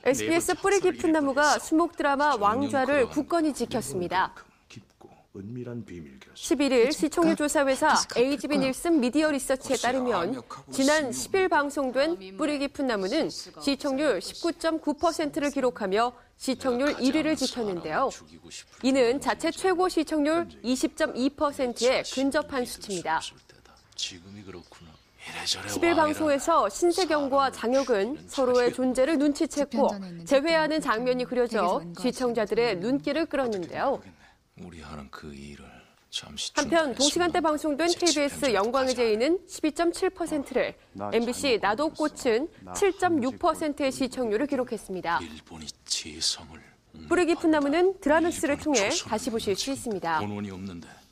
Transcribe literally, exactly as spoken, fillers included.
에스비에스 뿌리 깊은 나무가 수목 드라마 왕좌를 굳건히 지켰습니다. 십일 일 시청률 조사 회사 에이지비 닐슨 미디어 리서치에 따르면 지난 십 일 방송된 뿌리 깊은 나무는 시청률 십구 점 구 퍼센트를 기록하며 시청률 일 위를 지켰는데요. 이는 자체 최고 시청률 이십 점 이 퍼센트에 근접한 수치입니다. 십 일 방송에서 신세경과 장혁은 서로의 존재를 눈치챘고 재회하는 장면이 그려져 시청자들의 눈길을 끌었는데요. 한편 동시간대 방송된 케이비에스 영광의 제이는 십이 점 칠 퍼센트를, 엠비씨 나도 꽃은 칠 점 육 퍼센트의 시청률을 기록했습니다. 뿌리 깊은 나무는 드라맥스를 통해 다시 보실 수 있습니다.